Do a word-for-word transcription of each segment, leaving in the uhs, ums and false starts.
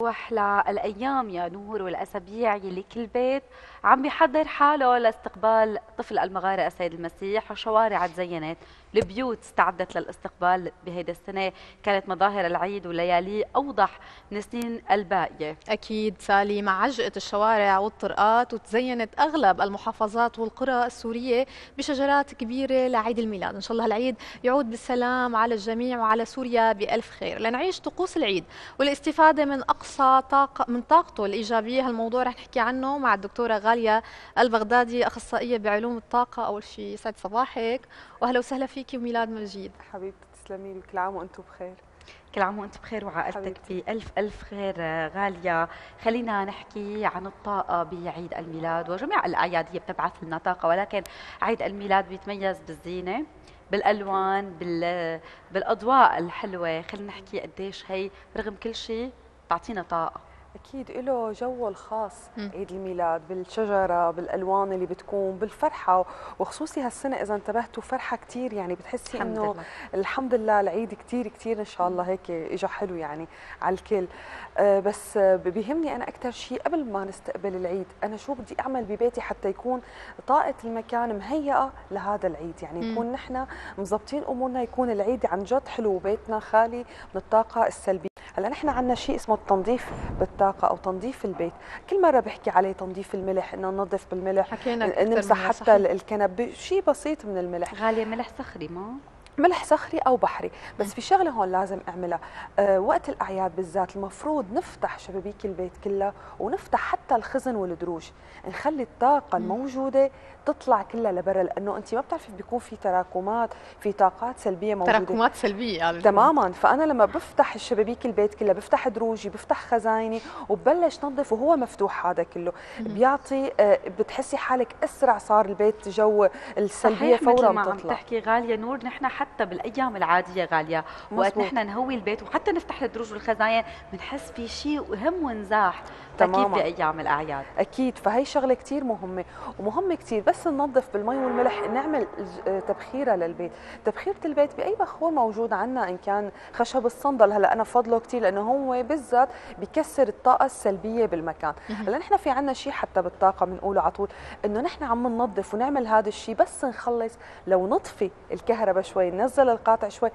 واحلى الايام يا نور والاسابيع يلي كل بيت عم بيحضر حاله لاستقبال طفل المغارة السيد المسيح، وشوارع تزينت، البيوت استعدت للاستقبال بهيدا السنه، كانت مظاهر العيد ولياليه اوضح من السنين الباقيه. أكيد سالي، مع عجقة الشوارع والطرقات، وتزينت أغلب المحافظات والقرى السورية بشجرات كبيرة لعيد الميلاد. إن شاء الله هالعيد يعود بالسلام على الجميع وعلى سوريا بألف خير. لنعيش طقوس العيد والاستفادة من أقصى طاقة من طاقته الإيجابية، هالموضوع رح نحكي عنه مع الدكتورة غالية البغدادي، أخصائية بعلوم الطاقة. أول شيء يسعد صباحك وأهلا وسهلا فيكي وميلاد مجيد. حبيبتي تسلمي لي، كل عام وأنتم بخير. كل عام وانت بخير وعائلتك بألف ألف خير. غالية، خلينا نحكي عن الطاقة بعيد الميلاد، وجميع الأعياد هي بتبعث لنا طاقة، ولكن عيد الميلاد بيتميز بالزينة، بالألوان، بال... بالأضواء الحلوة. خلينا نحكي قديش هي رغم كل شيء تعطينا طاقة. أكيد له جو الخاص م. عيد الميلاد، بالشجرة، بالألوان اللي بتكون، بالفرحة، وخصوصي هالسنة إذا انتبهتوا فرحة كتير، يعني بتحسي الحمد إنه لله. الحمد لله العيد كتير كتير إن شاء الله هيك إجا حلو يعني على الكل. أه بس بيهمني أنا أكثر شيء قبل ما نستقبل العيد، أنا شو بدي أعمل ببيتي حتى يكون طاقة المكان مهيئة لهذا العيد، يعني نكون نحن مزبطين أمورنا، يكون العيد عن جد حلو وبيتنا خالي من الطاقة السلبية. هلا نحن عندنا شيء اسمه التنظيف بالطاقة أو تنظيف البيت، كل مرة بحكي عليه تنظيف الملح، إنه ننظف بالملح، حكينا نمسح حتى الكنب بشيء بسيط من الملح. غالية، ملح صخري ما؟ ملح صخري او بحري، بس في شغله هون لازم اعملها. أه وقت الاعياد بالذات المفروض نفتح شبابيك البيت كلها، ونفتح حتى الخزن والدروج، نخلي الطاقه الموجوده تطلع كلها لبرا، لانه انت ما بتعرفي بيكون في تراكمات، في طاقات سلبيه موجوده، تراكمات سلبيه يعني. تماما. فانا لما بفتح الشبابيك البيت كلها، بفتح دروجي، بفتح خزايني، وببلش نظف وهو مفتوح هذا كله، بيعطي أه بتحسي حالك اسرع، صار البيت جو السلبيه فورا مثل ما بتطلع. عم تحكي غالية نور، نحن حتى بالايام العاديه غاليه وقت نحن نهوي البيت وحتى نفتح الدروج والخزاين بنحس في شيء هم وانزاح، فكيف بايام الاعياد؟ اكيد. فهي شغله كثير مهمه، ومهمه كثير بس ننظف بالمي والملح، نعمل تبخيره للبيت. تبخيره البيت باي بخور موجود عندنا، ان كان خشب الصندل، هلا انا فضله كثير لانه هو بالذات بكسر الطاقه السلبيه بالمكان. هلا نحن في عندنا شيء حتى بالطاقه بنقوله على طول، انه نحن عم ننظف ونعمل هذا الشيء، بس نخلص لو نطفي الكهرباء شوي، ننزل القاطع شوي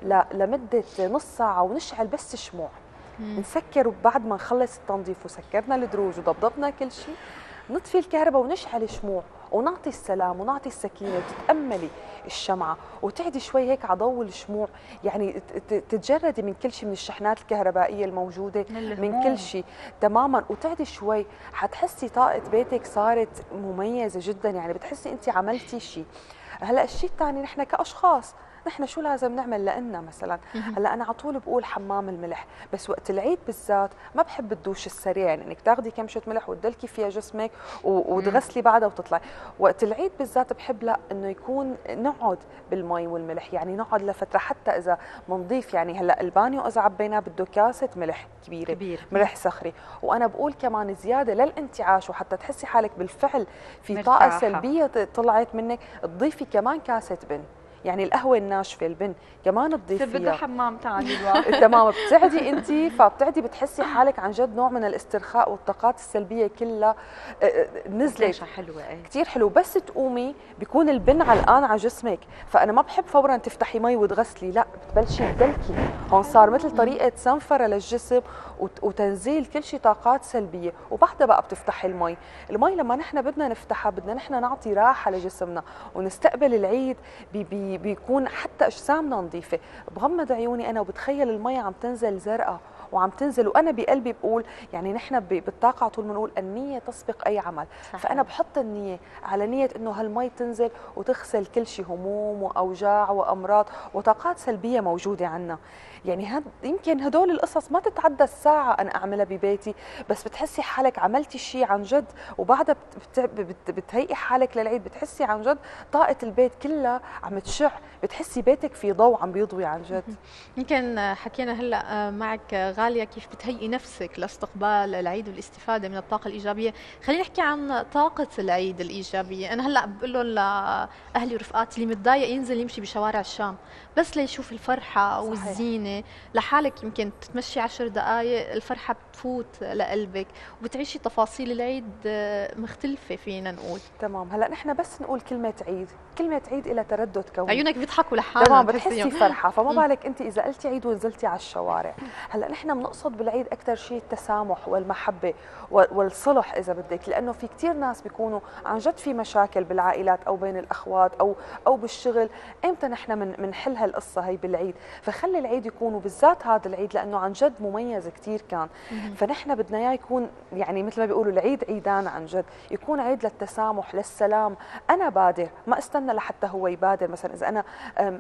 لمده نص ساعه، ونشعل بس شموع، نسكر بعد ما نخلص التنظيف وسكرنا الدروج وضبضبنا كل شيء، نطفي الكهرباء ونشعل شموع، ونعطي السلام ونعطي السكينه، وتتاملي الشمعه وتعدي شوي هيك على ضوء الشموع، يعني تتجردي من كل شيء، من الشحنات الكهربائيه الموجوده، من, من كل شيء تماما، وتعدي شوي، حتحسي طاقه بيتك صارت مميزه جدا، يعني بتحسي انت عملتي شيء. هلا الشيء الثاني، نحن كاشخاص نحن شو لازم نعمل لنا مثلا؟ هلا انا على طول بقول حمام الملح، بس وقت العيد بالذات ما بحب الدوش السريع، يعني انك تاخذي كمشه ملح وتدلكي فيها جسمك وتغسلي بعدها وتطلعي. وقت العيد بالذات بحب لا، انه يكون نقعد بالمي والملح، يعني نقعد لفتره، حتى اذا منضيف، يعني هلا البانيو اذا عبيناه بده كاسه ملح كبيره كبير. ملح صخري. وانا بقول كمان زياده للانتعاش، وحتى تحسي حالك بالفعل في مرتاحة. طاقه سلبيه طلعت منك، تضيفي كمان كاسه بن، يعني القهوه الناشفه البن كمان تضيفيها، بده حمام ثاني الواحد. تمام. بتعدي انت، فبتعدي بتحسي حالك عن جد نوع من الاسترخاء، والطاقات السلبيه كلها نزلت. حلوه ايه كثير حلو. بس تقومي بيكون البن علقان على جسمك، فانا ما بحب فورا تفتحي مي وتغسلي، لا بتبلشي تدلكي، هون صار مثل طريقه سنفره للجسم وتنزيل كل شيء طاقات سلبيه، وبعدها بقى بتفتحي المي. المي لما نحن بدنا نفتحها، بدنا نحن نعطي راحه لجسمنا ونستقبل العيد، بي بي بيكون حتى اجسامنا نظيفه. بغمض عيوني انا وبتخيل المي عم تنزل زرقاء وعم تنزل، وانا بقلبي بقول، يعني نحن بالطاقه على طول بنقول النيه تسبق اي عمل، صحيح. فانا بحط النيه على نيه انه هالمي تنزل وتغسل كل شيء هموم واوجاع وامراض وطاقات سلبيه موجوده عنا. يعني هاد يمكن هدول القصص ما تتعدى الساعه انا اعملها ببيتي، بس بتحسي حالك عملتي شيء عن جد، وبعدها بت بت بتهيئي حالك للعيد، بتحسي عن جد طاقه البيت كلها عم تشع، بتحسي بيتك في ضوء عم بيضوي عن جد. يمكن حكينا هلا معك غاليه كيف بتهيئي نفسك لاستقبال العيد والاستفاده من الطاقه الايجابيه. خلينا نحكي عن طاقه العيد الايجابيه. انا هلا بقول لهم لاهلي ورفقاتي اللي متضايق ينزل يمشي بشوارع الشام بس ليشوف الفرحه والزينه لحالك. يمكن تتمشي عشر دقائق الفرحه بتفوت لقلبك وبتعيشي تفاصيل العيد مختلفه فينا نقول. تمام. هلا نحن بس نقول كلمه عيد، كلمه عيد إلى تردد كوني، عيونك بيضحكوا لحالهم تمام، بتحسي فرحه، فما بالك انت اذا قلتي عيد ونزلتي على الشوارع. هلا نحن بنقصد بالعيد اكثر شيء التسامح والمحبه والصلح اذا بدك، لانه في كثير ناس بيكونوا عن جد في مشاكل بالعائلات او بين الاخوات او او بالشغل. امتى نحن من بنحل هالقصه هي بالعيد؟ فخلي العيد يكون، وبالذات هذا العيد لانه عن جد مميز كثير كان، فنحن بدنا اياه يكون يعني مثل ما بيقولوا العيد عيدان عن جد، يكون عيد للتسامح للسلام. انا بادر، ما استنى لحتى هو يبادر. مثلا اذا انا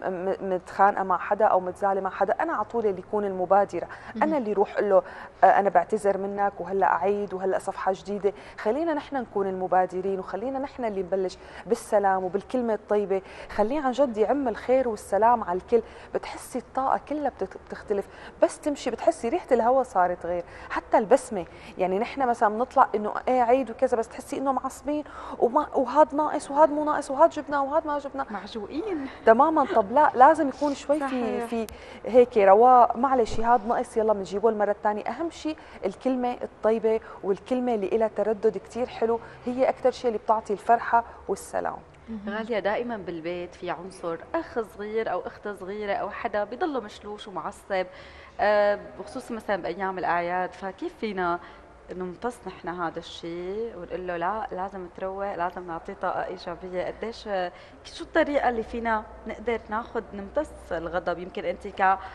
متخانقه مع حدا او متزعله مع حدا، انا على طول اللي يكون المبادره، انا اللي روح اقول له انا بعتذر منك وهلا اعيد وهلا صفحه جديده. خلينا نحن نكون المبادرين، وخلينا نحن اللي نبلش بالسلام وبالكلمه الطيبه. خليه عن جد يعم الخير والسلام على الكل. بتحسي الطاقه كلها بتختلف، بس تمشي بتحسي ريحه الهواء صارت غير، حتى البسمه. يعني نحن مثلا بنطلع انه ايه عيد وكذا، بس تحسي انه معصبين وما وهذا ناقص وهذا مو ناقص وهذا جبنا وهذا ما جبنا، معجوقين تماما. طب لا، لازم يكون شوي في في هيك رواق. معلش هذا ناقص، يلا بنجيبه المره الثانيه. اهم شيء الكلمه الطيبه والكلمه اللي لها تردد كثير حلو، هي اكثر شيء اللي بتعطي الفرحه والسلام. غالية، دائما بالبيت في عنصر أخ صغير أو أخت صغيرة أو حدا بيضله مشلوش ومعصب، أه بخصوص مثلا بأيام الأعياد. فكيف فينا نمتص نحن هذا الشيء ونقول له لا، لازم تروق، لازم نعطيه طاقة إيجابية؟ قديش شو الطريقة اللي فينا نقدر ناخذ نمتص الغضب؟ يمكن أنت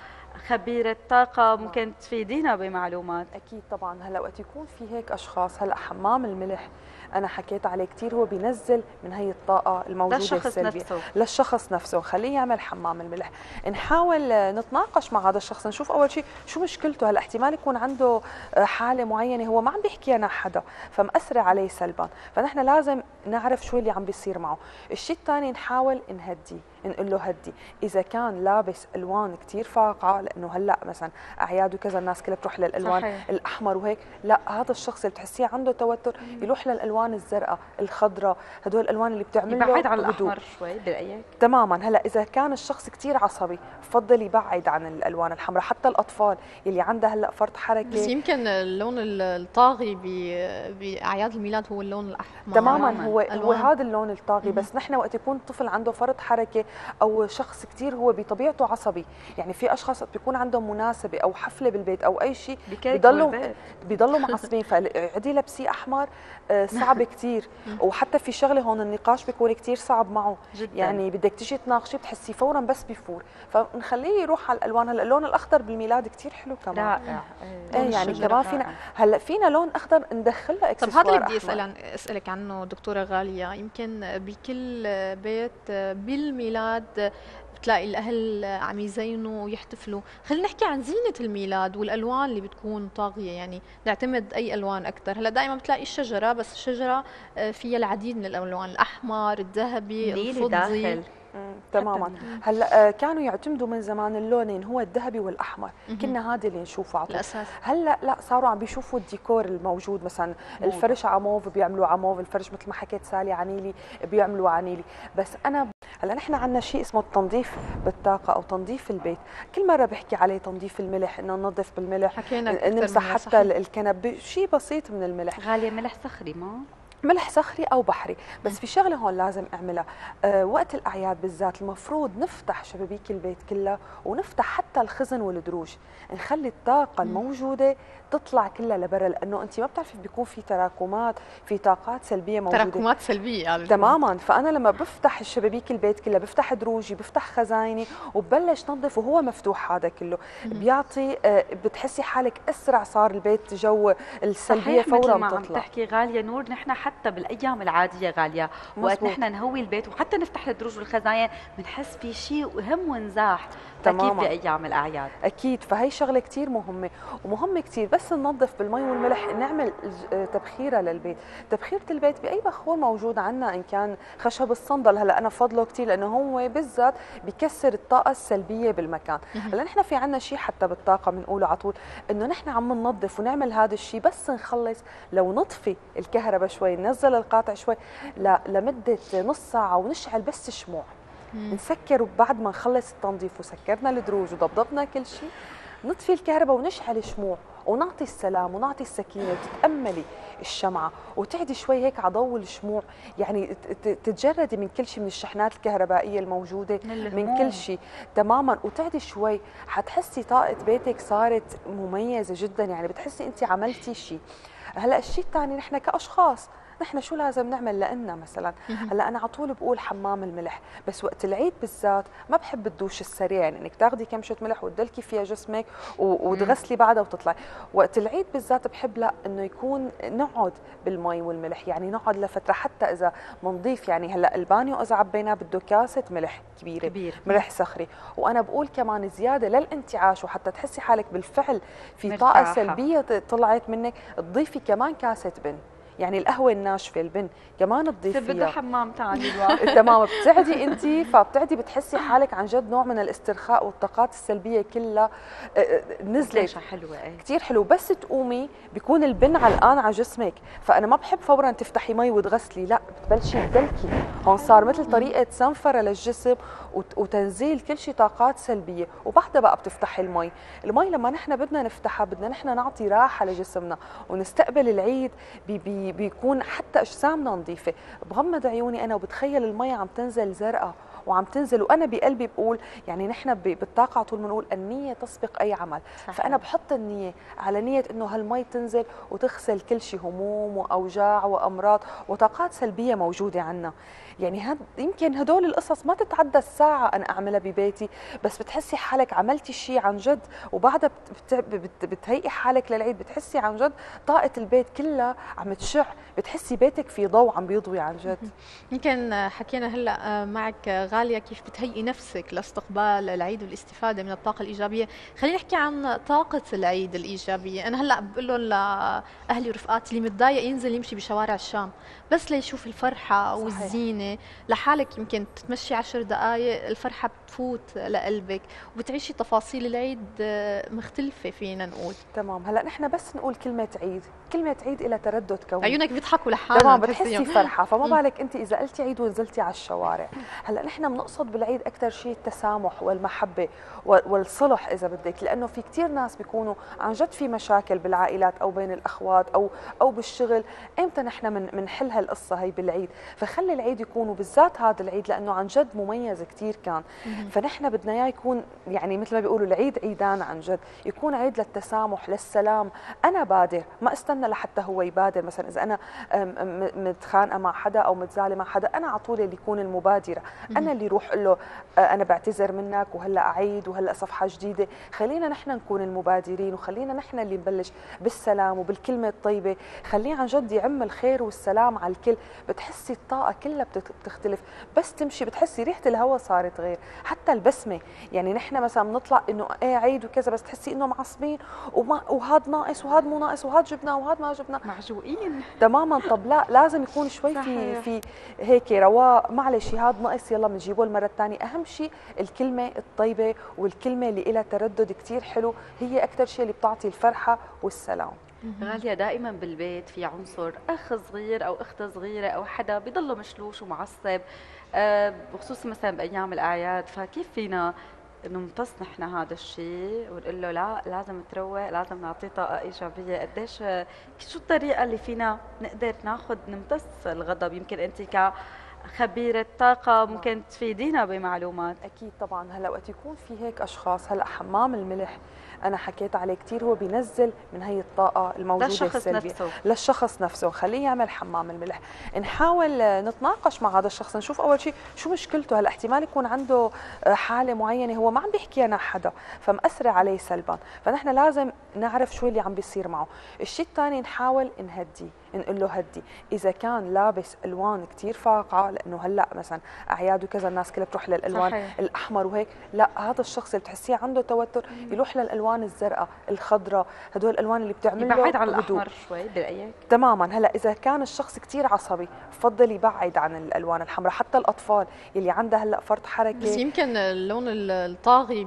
كخبيرة طاقة ممكن تفيدينا بمعلومات. أكيد طبعا. هلا وقت يكون في هيك أشخاص، هلا حمام الملح أنا حكيت عليه كثير، هو بينزل من هي الطاقة الموجودة للشخص السلبية نفسه. للشخص نفسه. خليه يعمل حمام الملح. نحاول نتناقش مع هذا الشخص، نشوف أول شيء شو مشكلته. هلا احتمال يكون عنده حالة معينة هو ما عم بيحكيها مع حدا، فمأثرة عليه سلبا، فنحن لازم نعرف شو اللي عم بيصير معه. الشيء الثاني نحاول نهدي، نقول له هدي. اذا كان لابس الوان كثير فاقعه، لانه هلا مثلا اعياد وكذا الناس كلها بتروح للالوان صحيح. الاحمر وهيك، لا، هذا الشخص اللي بتحسيه عنده توتر يروح للالوان الزرقاء الخضراء، هدول الالوان اللي بتعمل له يبعد عن الاحمر شوي برايك؟ تماما. هلا اذا كان الشخص كثير عصبي بفضل يبعد عن الالوان الحمراء. حتى الاطفال اللي عندها هلا فرط حركه، بس يمكن اللون الطاغي باعياد الميلاد هو اللون الاحمر. تماما، هو هو هذا اللون الطاغي. بس نحن وقت يكون الطفل عنده فرط حركه او شخص كثير هو بطبيعته عصبي، يعني في اشخاص بيكون عندهم مناسبه او حفله بالبيت او اي شيء بيضلوا بيضلوا معصبين، فعدي لبسي احمر صعب كثير. وحتى في شغله هون، النقاش بيكون كثير صعب معه جدا. يعني بدك تيجي تناقشي بتحسي فورا بس بيفور، فنخليه يروح على الالوان. هلا اللون الاخضر بالميلاد كثير حلو كمان، رائع. ايه يعني كمان فينا هلا فينا لون اخضر ندخلها اكسسوار. طب هذا اللي بدي اسال اسالك عنه دكتوره غاليه. يمكن بكل بيت بالميلاد بتلاقي الاهل عم يزينوا ويحتفلوا. خلينا نحكي عن زينه الميلاد والالوان اللي بتكون طاغيه، يعني نعتمد اي الوان اكثر. هلا دائما بتلاقي الشجره، بس الشجره فيها العديد من الالوان، الاحمر، الذهبي، الفضي. تماما. هلا كانوا يعتمدوا من زمان اللونين، هو الذهبي والاحمر، كنا هذا اللي نشوفه على طول. هلا لا، صاروا عم بيشوفوا الديكور الموجود، مثلا الفرش عموف بيعملوا عموف، الفرش مثل ما حكيت سالي عنيلي بيعملوا عنيلي. بس انا هلا نحن عندنا شيء اسمه التنظيف بالطاقه او تنظيف البيت. كل مره بحكي عليه تنظيف الملح، انه ننظف بالملح، حكينا نمسح حتى الكنب شيء بسيط من الملح. غاليه ملح صخري ما ملح صخري او بحري. بس في شغله هون لازم اعملها، أه وقت الاعياد بالذات المفروض نفتح شبابيك البيت كلها، ونفتح حتى الخزن والدروج، نخلي الطاقه الموجوده تطلع كلها لبرا، لانه انت ما بتعرفي بيكون في تراكمات، في طاقات سلبيه موجوده، تراكمات سلبيه يعني. تماما. فانا لما بفتح الشبابيك البيت كلها، بفتح دروجي، بفتح خزايني، وببلش نظف وهو مفتوح هذا كله، بيعطي أه بتحسي حالك اسرع، صار البيت جو السلبيه فورا مثل ما بتطلع. عم تحكي غاليه نور، نحن حتى بالايام العاديه غاليه وقت نحن نهوي البيت وحتى نفتح الدروج والخزاين بنحس في شيء هم وانزاح. فكيف بايام الاعياد؟ اكيد. فهي شغله كثير مهمه ومهمه كثير. بس بس ننظف بالمي والملح نعمل تبخيره للبيت. تبخيره البيت باي بخور موجود عندنا، ان كان خشب الصندل، هلا انا فضله كثير لانه هو بالذات بكسر الطاقه السلبيه بالمكان. هلا نحن في عندنا شيء حتى بالطاقه بنقوله على طول، انه نحن عم ننظف ونعمل هذا الشيء بس نخلص لو نطفي الكهرباء شوي، ننزل القاطع شوي لا لمده نص ساعه ونشعل بس شموع، نسكر بعد ما نخلص التنظيف وسكرنا الدروج وضبضبنا كل شيء، نطفي الكهرباء ونشعل شموع ونعطي السلام ونعطي السكينه وتتاملي الشمعه وتعدي شوي هيك على ضوء الشموع، يعني تتجردي من كل شيء، من الشحنات الكهربائيه الموجوده، من كل شيء تماما، وتعدي شوي حتحسي طاقه بيتك صارت مميزه جدا، يعني بتحسي انت عملتي شيء. هلا الشيء الثاني نحن كاشخاص نحن شو لازم نعمل لنا مثلا؟ هلا انا على طول بقول حمام الملح، بس وقت العيد بالذات ما بحب الدوش السريع، يعني انك تاخذي كمشه ملح وتدلكي فيها جسمك وتغسلي بعدها وتطلعي. وقت العيد بالذات بحب لا انه يكون نقعد بالمي والملح، يعني نقعد لفتره حتى اذا منضيف، يعني هلا البانيو اذا عبيناه بده كاسه ملح كبيره كبير. ملح صخري، وانا بقول كمان زياده للانتعاش وحتى تحسي حالك بالفعل في طاقه مرتاحة. سلبيه طلعت منك، تضيفي كمان كاسه بن، يعني القهوه الناشفه البن كمان تضيفيها، بده حمام ثاني الواحد تمام. بتعدي انت فبتعدي بتحسي حالك عن جد نوع من الاسترخاء والطاقات السلبيه كلها نزلت. حلوه ايه كثير حلو، بس تقومي بيكون البن علقان على جسمك، فانا ما بحب فورا تفتحي مي وتغسلي، لا بتبلشي تدلكي، هون صار مثل طريقه سنفره للجسم وتنزيل كل شيء طاقات سلبيه، وبعدها بقى بتفتحي المي. المي لما نحن بدنا نفتحها بدنا نحن نعطي راحه لجسمنا ونستقبل العيد بي بي بيكون حتى اجسامنا نظيفه. بغمض عيوني انا وبتخيل المي عم تنزل زرقاء وعم تنزل، وانا بقلبي بقول يعني نحن بالطاقه على طول بنقول النيه تسبق اي عمل، صحيح. فانا بحط النيه على نيه انه هالمي تنزل وتغسل كل شيء هموم واوجاع وامراض وطاقات سلبيه موجوده عنا. يعني هاد يمكن هدول القصص ما تتعدى الساعه انا اعملها ببيتي، بس بتحسي حالك عملتي شيء عن جد، وبعدها بت بت بتهيئي حالك للعيد، بتحسي عن جد طاقه البيت كلها عم تشع، بتحسي بيتك في ضوء عم بيضوي عن جد. يمكن حكينا هلا معك غاليه كيف بتهيئي نفسك لاستقبال العيد والاستفاده من الطاقه الايجابيه، خلينا نحكي عن طاقه العيد الايجابيه. انا هلا بقول لهم لاهلي ورفقاتي اللي متضايق ينزل يمشي بشوارع الشام بس ليشوف الفرحه والزينه لحالك، يمكن تتمشي عشر دقائق الفرحه بتفوت لقلبك وبتعيشي تفاصيل العيد مختلفه فينا نقول. تمام. هلا نحن بس نقول كلمه عيد، كلمه عيد إلى تردد كوني، عيونك بيضحكوا لحالهم، تمام، بتحسي فرحه، فما بالك انت اذا قلتي عيد ونزلتي على الشوارع. هلا نحن بنقصد بالعيد اكثر شيء التسامح والمحبه والصلح اذا بدك، لانه في كثير ناس بيكونوا عن جد في مشاكل بالعائلات او بين الاخوات او او بالشغل، امتى نحن من بنحل هالقصه هي بالعيد؟ فخلي العيد يكون، وبالذات هذا العيد لانه عن جد مميز كثير كان، فنحن بدنا اياه يكون يعني مثل ما بيقولوا العيد عيدان عن جد، يكون عيد للتسامح للسلام، انا بادر ما استنى لحتى هو يبادر، مثلا اذا انا متخانقه مع حدا او متزعله مع حدا انا على طول اللي يكون المبادره، انا اللي روح اقول له انا بعتذر منك وهلا اعيد وهلا صفحه جديده. خلينا نحن نكون المبادرين، وخلينا نحن اللي نبلش بالسلام وبالكلمه الطيبه، خليه عن جد يعم الخير والسلام على الكل. بتحسي الطاقه كلها بتختلف، بس تمشي بتحسي ريحه الهواء صارت غير، حتى البسمه، يعني نحن مثلا بنطلع انه ايه عيد وكذا بس تحسي انه معصبين وما وهذا ناقص وهذا مو ناقص وهذا جبنا وهذا ما جبنا، معجوقين تماما. طب لا، لازم يكون شوي في في هيك رواق، معلش هذا ناقص يلا بنجيبه المره الثانيه. اهم شيء الكلمه الطيبه والكلمه اللي لها تردد كثير حلو، هي اكثر شيء اللي بتعطي الفرحه والسلام. غالية، دائما بالبيت في عنصر اخ صغير او اخت صغيره او حدا بيضله مشلوش ومعصب، أه بخصوص مثلا بايام الاعياد، فكيف فينا نمتص نحن هذا الشيء ونقول له لا لازم تروق، لازم نعطيه طاقه ايجابيه؟ قديش شو الطريقه اللي فينا نقدر ناخذ نمتص الغضب؟ يمكن انت كخبيره طاقه ممكن تفيدينا بمعلومات. اكيد طبعا. هلا وقت يكون في هيك اشخاص، هلا حمام الملح انا حكيت عليه كثير، هو بينزل من هي الطاقه الموجوده للشخص السلبيه نفسه. للشخص نفسه، خليه يعمل حمام الملح. نحاول نتناقش مع هذا الشخص، نشوف اول شيء شو مشكلته. هلا احتمال يكون عنده حاله معينه هو ما عم بيحكيها مع حدا فمأثره عليه سلبا، فنحن لازم نعرف شو اللي عم بيصير معه. الشيء الثاني نحاول نهديه، نقول له هدي. اذا كان لابس الوان كثير فاقعه، لانه هلا مثلا اعياد وكذا الناس كلها بتروح للالوان صحيح. الاحمر وهيك، لا هذا الشخص اللي بتحسيه عنده توتر يروح للالوان الزرقاء الخضراء، هدول الالوان اللي بتعمل له يبعد عن الاحمر شوي برايك؟ تماما. هلا اذا كان الشخص كثير عصبي بفضل يبعد عن الالوان الحمراء. حتى الاطفال اللي عندها هلا فرط حركه، بس يمكن اللون الطاغي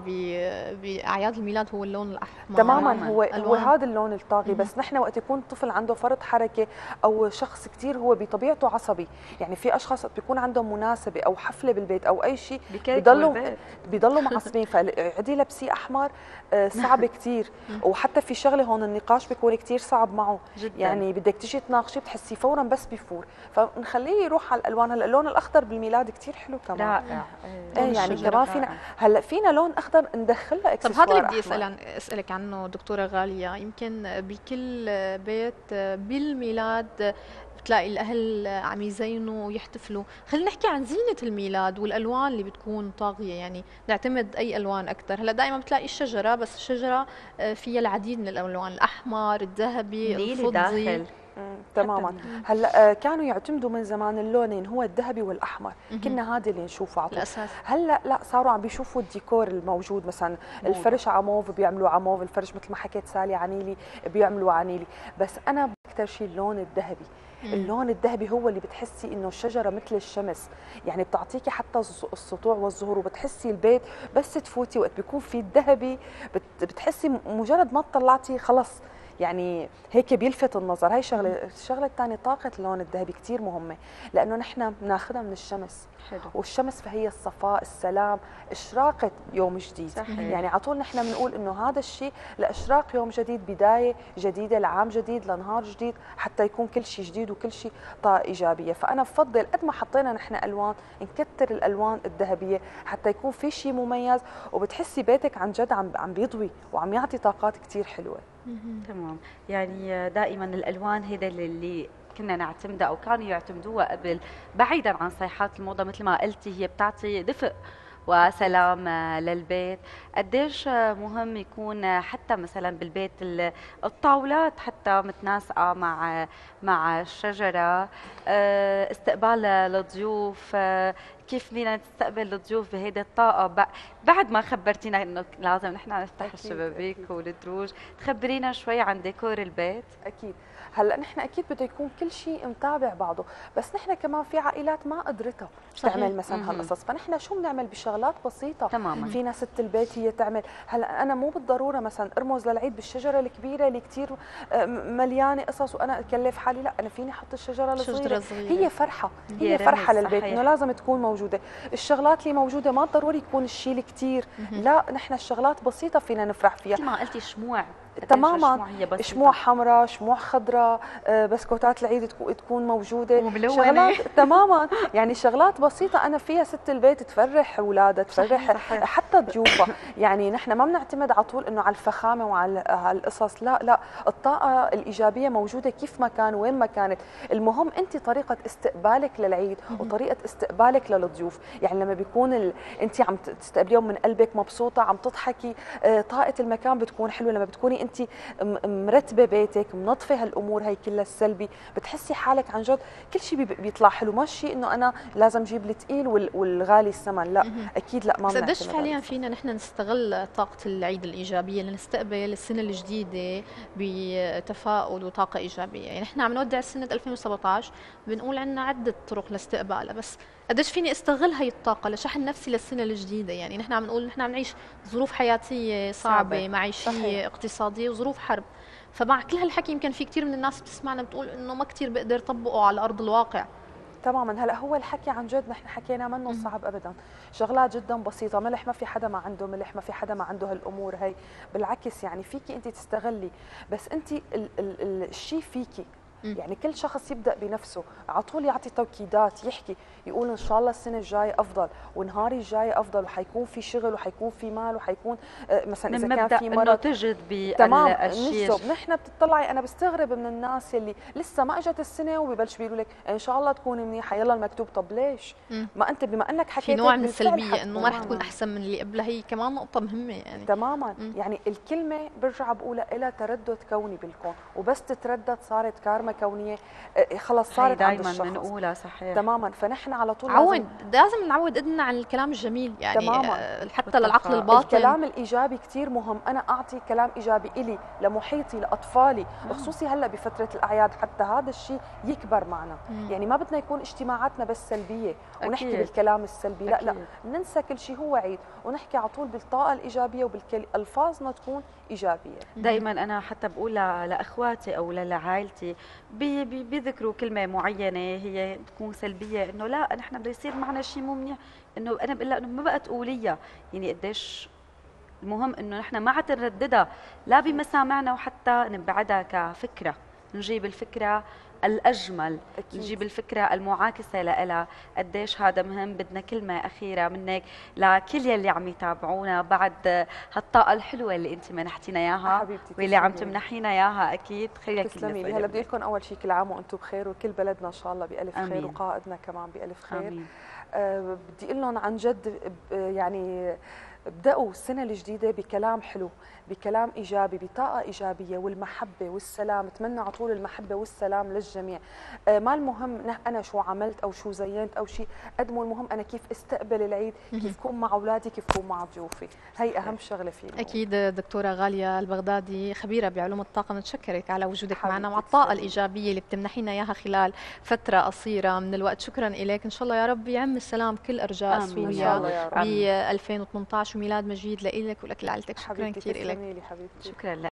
باعياد الميلاد هو اللون الاحمر. تماما، هو هو هذا اللون الطاغي. بس نحن وقت يكون طفل عنده فرط حركه او شخص كثير هو بطبيعته عصبي، يعني في اشخاص بيكون عندهم مناسبه او حفله بالبيت او اي شيء بيضلوا بيضلوا معصبين، فعدي لبسي احمر صعب كثير. وحتى في شغله هون، النقاش بيكون كثير صعب معه جدا. يعني بدك تيجي تناقشي بتحسي فورا بس بيفور، فنخليه يروح على الالوان. هلا اللون الاخضر بالميلاد كثير حلو كمان، رائع. ايه يعني كمان فينا هلا فينا لون اخضر ندخلها اكسسوار. طب هذا اللي بدي اسال عن اسالك عنه دكتوره غاليه. يمكن بكل بيت بالميلاد بتلاقي الاهل عم يزينوا ويحتفلوا، خلينا نحكي عن زينه الميلاد والالوان اللي بتكون طاغيه، يعني نعتمد اي الوان اكثر. هلا دائما بتلاقي الشجره، بس الشجره فيها العديد من الالوان، الاحمر، الذهبي، الفضي. تماما. هلا كانوا يعتمدوا من زمان اللونين، هو الذهبي والاحمر، كنا هذا اللي نشوفه على طول. هلا لا، صاروا عم بيشوفوا الديكور الموجود، مثلا الفرش عموف بيعملوا عموف، الفرش مثل ما حكيت سالي عنيلي بيعملوا عنيلي. بس انا اكثر شيء اللون الذهبي. اللون الذهبي هو اللي بتحسي انه الشجره مثل الشمس، يعني بتعطيكي حتى السطوع والزهور، وبتحسي البيت بس تفوتي وقت بيكون في الذهبي بتحسي مجرد ما طلعتي خلص، يعني هيك بيلفت النظر. هاي شغله. الشغله الثانيه طاقه اللون الذهبي كثير مهمه، لانه نحن بناخذها من الشمس. حلو. والشمس فهي الصفاء، السلام، اشراقه يوم جديد. صحيح. يعني على طول نحن بنقول انه هذا الشيء لاشراق يوم جديد، بدايه جديده لعام جديد لنهار جديد، حتى يكون كل شيء جديد وكل شيء طاقه ايجابيه. فانا بفضل قد ما حطينا نحن الوان نكتر الالوان الذهبيه حتى يكون في شيء مميز، وبتحسي بيتك عن جد عم عم بيضوي وعم يعطي طاقات كثير حلوه. تمام. يعني دائما الالوان هيدا اللي كنا نعتمدها او كانوا يعتمدوها قبل، بعيدا عن صيحات الموضه مثل ما قلتي، هي بتعطي دفء وسلام للبيت. قديش مهم يكون حتى مثلا بالبيت الطاولات حتى متناسقه مع مع الشجره، استقبال الضيوف، كيف بدنا نستقبل الضيوف بهيدي الطاقه. بعد ما خبرتينا انه لازم نحن نفتح الشبابيك والدروج، تخبرينا شوي عن ديكور البيت. اكيد. هلا نحن اكيد بده يكون كل شيء متابع بعضه، بس نحن كمان في عائلات ما قدرتها تعمل مثلا هالقصص، فنحن شو بنعمل بشغلات بسيطه. تماما. فينا ست البيت هي تعمل. هلا انا مو بالضروره مثلا ارمز للعيد بالشجره الكبيره اللي كثير مليانه قصص وانا اكلف حالي، لا انا فيني احط الشجره الصغيره. هي فرحه، هي, هي فرحه للبيت، انه لازم تكون موجوده. الشغلات اللي موجوده ما ضروري يكون الشيء الكثير، لا نحن الشغلات بسيطه فينا نفرح فيها. مثل ما قلتي شموع، تماما، شموع حمراء، شموع خضراء، بسكوتات العيد تكون موجوده وملونة. تماما، يعني شغلات بسيطه انا فيها ست البيت تفرح اولادها، تفرح صحيح. حتى ضيوفها. يعني نحن ما بنعتمد على طول انه على الفخامه وعلى القصص، لا لا، الطاقه الايجابيه موجوده كيف ما كان وين ما كانت. المهم انت طريقه استقبالك للعيد وطريقه استقبالك للضيوف. يعني لما بيكون ال... انت عم تستقبليهم من قلبك مبسوطه عم تضحكي، طاقه المكان بتكون حلوه. لما بتكوني انت مرتبه بيتك، منظفه هالامور هي كلها السلبي، بتحسي حالك عن جد كل شيء بيطلع حلو. ماشي انه انا لازم اجيب الثقيل والغالي الثمن، لا اكيد لا. ما بس قديش فعليا فينا نحن نستغل طاقه العيد الايجابيه لنستقبل السنه الجديده بتفاؤل وطاقه ايجابيه؟ يعني نحن عم نودع سنه ألفين وسبعطعش، بنقول عندنا عده طرق لاستقبالها، بس قديش فيني استغل هي الطاقه لشحن نفسي للسنه الجديده؟ يعني نحن عم نقول نحن عم نعيش ظروف حياتيه صعبه, صعبة. معيشيه صحيح. اقتصاديه وظروف حرب، فمع كل هالحكي يمكن في كثير من الناس بتسمعنا بتقول انه ما كثير بقدر طبقه على ارض الواقع. تماما. هلا هو الحكي عن جد نحن حكينا منه صعب ابدا، شغلات جدا بسيطه. ملح ما في حدا ما عنده ملح، ما في حدا ما عنده هالامور هي، بالعكس يعني فيكي انت تستغلي، بس انت ال ال ال الشيء فيكي م. يعني كل شخص يبدا بنفسه، على طول يعطي توكيدات، يحكي يقول ان شاء الله السنه الجايه افضل ونهاري الجاي افضل وحيكون في شغل وحيكون في مال وحيكون مثلا اذا كان في مرض تجد تمام بالشيء. نحن بتطلعي انا بستغرب من الناس اللي لسه ما اجت السنه وببلش بيقولوا لك ان شاء الله تكون منيحه يلا المكتوب. طب ليش؟ م. ما انت بما انك حكيت في نوع من السلبيه انه ما رح تكون احسن من اللي قبلها، هي كمان نقطه مهمه يعني. تماما م. يعني الكلمه برجع بقولها لها تردد كوني بالكون، وبس تتردد صارت كارما كونيه خلص صارت عند الشخص. دائما بنقولها صحيح تماما. فنحن على طول عود لازم نعود ايدنا على الكلام الجميل يعني تماما. حتى للعقل الباطن. الكلام الايجابي كثير مهم، انا اعطي كلام ايجابي الي لمحيطي لاطفالي وخصوصي هلا بفتره الاعياد حتى هذا الشيء يكبر معنا. مم. يعني ما بدنا يكون اجتماعاتنا بس سلبيه ونحكي أكيد. بالكلام السلبي لا أكيد. لا ننسى كل شيء هو عيد ونحكي على طول بالطاقه الايجابيه وبالالفاظنا تكون ايجابيه. دائما انا حتى بقول لاخواتي او لعائلتي بيذكروا كلمه معينه هي تكون سلبيه انه لا نحن بده يصير معنا شيء مو منيح، انه انا بقول لها انه ما بقى تقوليها، يعني قديش المهم انه نحن ما عاد نرددها لا بمسامعنا وحتى نبعدها كفكره، نجيب الفكره الاجمل أكيد. نجيب الفكره المعاكسه لها، قديش هذا مهم. بدنا كلمه اخيره منك لكل يلي عم يتابعونا بعد هالطاقه الحلوه اللي انت منحتينا اياها واللي عم تمنحينا اياها، اكيد خليك تسلمي. هلا بدي لكم اول شيء كل عام وانتم بخير وكل بلدنا ان شاء الله بالف خير أمين. وقائدنا كمان بالف خير. أمين. أه بدي اقول لهم عن جد يعني ابدأوا السنة الجديدة بكلام حلو، بكلام إيجابي، بطاقة إيجابية والمحبة والسلام. اتمنى على طول المحبة والسلام للجميع. آه ما المهم أنا شو عملت أو شو زينت أو شيء، قد ما المهم أنا كيف استقبل العيد، كيف كون مع أولادي، كيف كون مع ضيوفي. هي أهم شغلة فينا. أكيد دكتورة غالية البغدادي خبيرة بعلوم الطاقة، نتشكرك على وجودك معنا مع الطاقة الإيجابية اللي بتمنحينا إياها خلال فترة قصيرة من الوقت. شكرا إليك، إن شاء الله يا رب يعم السلام كل أرجاء سوريا ب ألفين وثمانية عشر وميلاد مجيد لإلك ولك لعائلتك. شكرا كثير لك. حبيبتي. شكرا لك.